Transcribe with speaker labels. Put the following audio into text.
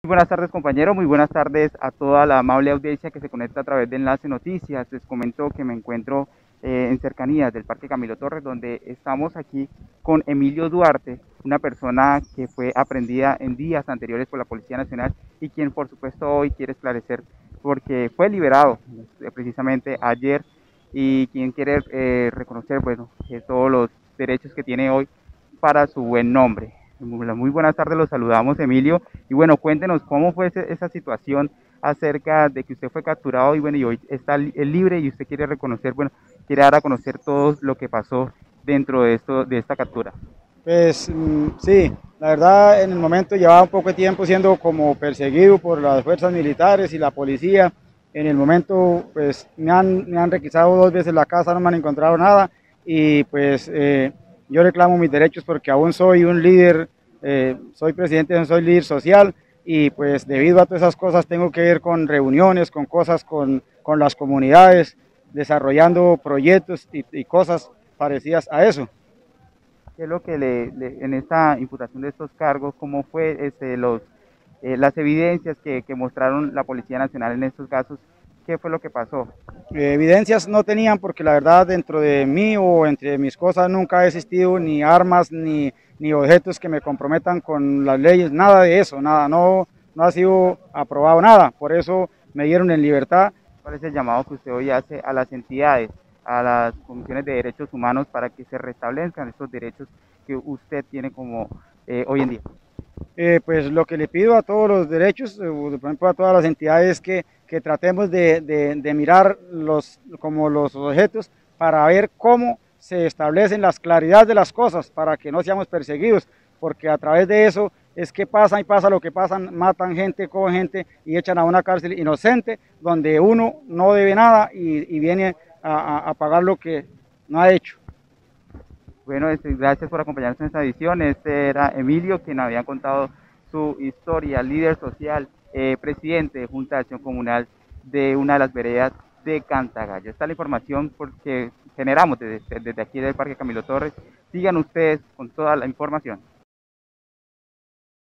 Speaker 1: Muy buenas tardes, compañero, muy buenas tardes a toda la amable audiencia que se conecta a través de Enlace Noticias. Les comento que me encuentro en cercanías del Parque Camilo Torres, donde estamos aquí con Emilio Duarte, una persona que fue aprehendida en días anteriores por la Policía Nacional y quien por supuesto hoy quiere esclarecer porque fue liberado precisamente ayer y quien quiere reconocer todos los derechos que tiene hoy para su buen nombre. Muy buenas tardes, los saludamos, Emilio. Y bueno, cuéntenos cómo fue esa situación acerca de que usted fue capturado y hoy está libre y usted quiere reconocer, quiere dar a conocer todo lo que pasó dentro de esta captura.
Speaker 2: Pues sí, la verdad en el momento llevaba un poco de tiempo siendo como perseguido por las fuerzas militares y la policía. En el momento pues me han requisado 2 veces la casa, no me han encontrado nada y pues yo reclamo mis derechos porque aún soy un líder, soy presidente, soy líder social y pues debido a todas esas cosas tengo que ir con reuniones, con cosas con las comunidades, desarrollando proyectos y cosas parecidas a eso.
Speaker 1: ¿Qué es lo que en esta imputación de estos cargos, cómo fue las evidencias que mostraron la Policía Nacional en estos casos? ¿Qué fue lo que pasó?
Speaker 2: Evidencias no tenían porque la verdad dentro de mí o entre mis cosas nunca ha existido ni armas ni objetos que me comprometan con las leyes, nada de eso, nada, no ha sido aprobado nada, por eso me dieron en libertad.
Speaker 1: ¿Cuál es el llamado que usted hoy hace a las entidades, a las comisiones de derechos humanos para que se restablezcan estos derechos que usted tiene como hoy en día?
Speaker 2: Pues lo que le pido a todos los derechos, por ejemplo a todas las entidades es que tratemos de mirar como los objetos para ver cómo se establecen las claridades de las cosas para que no seamos perseguidos, porque a través de eso es que pasa y pasa lo que pasan, matan gente, cogen gente y echan a una cárcel inocente donde uno no debe nada y viene a pagar lo que no ha hecho.
Speaker 1: Bueno, gracias por acompañarnos en esta edición. Este era Emilio, quien había contado su historia, líder social, presidente de Junta de Acción Comunal de una de las veredas de Cantagallo. Esta es la información porque generamos desde aquí del Parque Camilo Torres. Sigan ustedes con toda la información.